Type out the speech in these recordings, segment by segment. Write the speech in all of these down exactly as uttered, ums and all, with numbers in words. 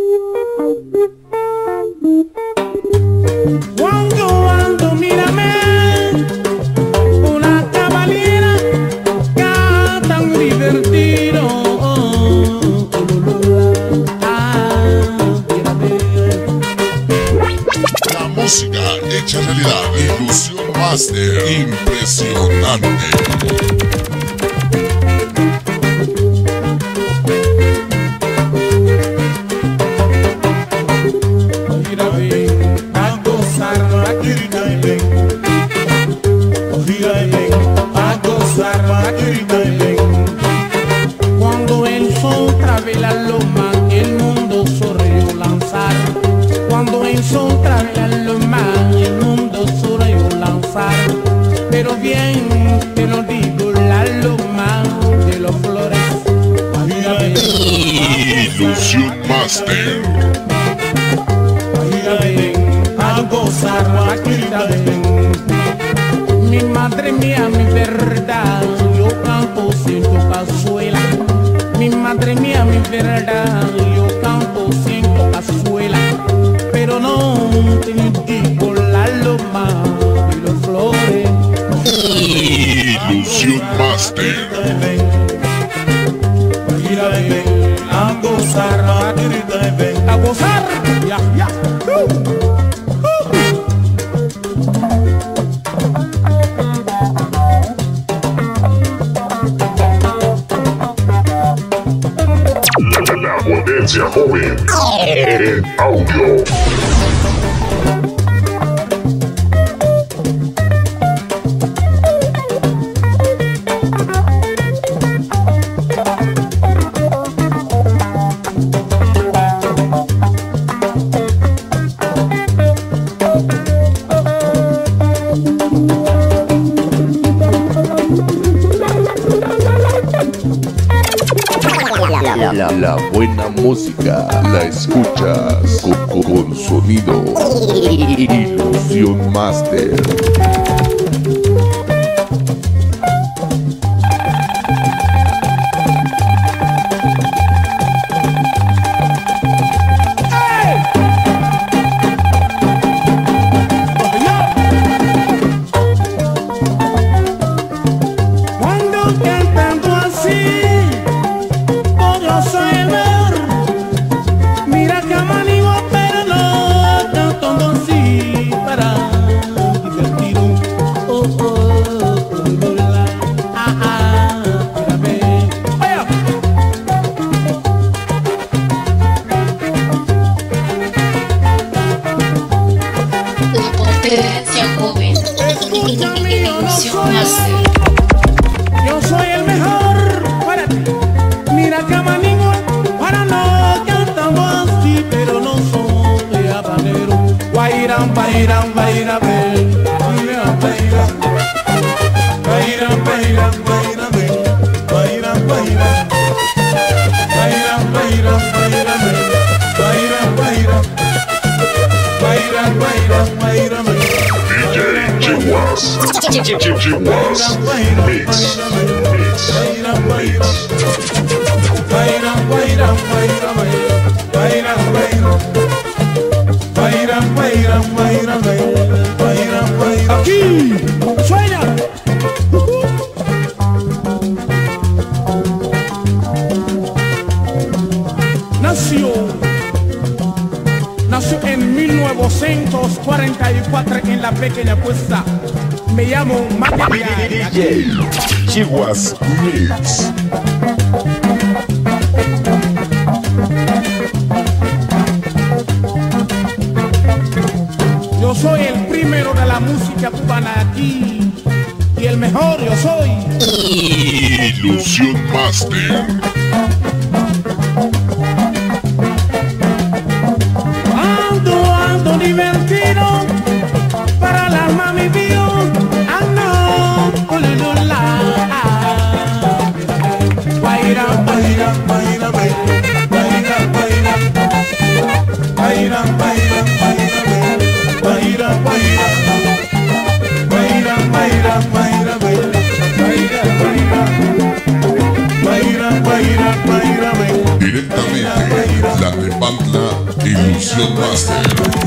Cuando ando, mírame, una cabalera canta muy divertido. La música hecha realidad, Ilusión Master, impresionante. Cuando el sol trae la loma, el mundo sorrió lanzar. Cuando el sol trae la loma, el mundo sorrió lanzar. Pero bien te lo digo, la loma de los flores. Ilusión Master. A gozar, a ven. Mi madre mía, mi verdad, yo canto siento cazuela. Mi madre mía, mi verdad, yo canto siento cazuela. Pero no te digo la loma de las flores. Ilusión Master. A gozar, a gozar, ya, ya. Uh. La potencia joven en audio. La, la, la buena música la escuchas con, con, con sonido Ilusión Master. Yo soy el mejor para ti. Mira que manigo para no cantamos así, pero no soy habanero. Guairán, guairán, guairán, guairán, guairán, guairán, guairán, guairán, guairán, guairán, guairán, guairán, guairán, guairán, guairán, guairán. Chihuas, Chihuas, Mix, Mix, Mix. Aquí suena. Nació, nació en mil novecientos cuarenta y cuatro en la pequeña Puesta. Me llamo María D J Chihuas Mix. Yo soy el primero de la música cubana aquí y el mejor yo soy Ilusión Master. Ando, ando divertido para la mami mío. Ando, ululula. Baila, baila, baila, baila, baila, baila, baila, baila, baila, baila, baila, baila, baila, baila, baila, baila, baila, baila, Directamente, la de Pantla Ilusión Master.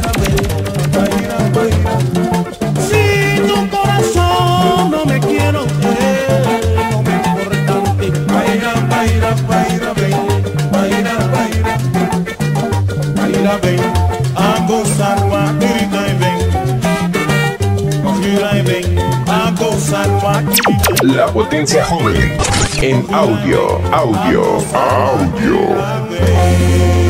Si tu corazón no me quiero creer, no me importante. Baila, baila, baila, ven, baila, baila, baila, ven, a gozar, guaquirita y ven, guaquira y ven, a gozar, guaquirita. La potencia joven en audio, audio, audio.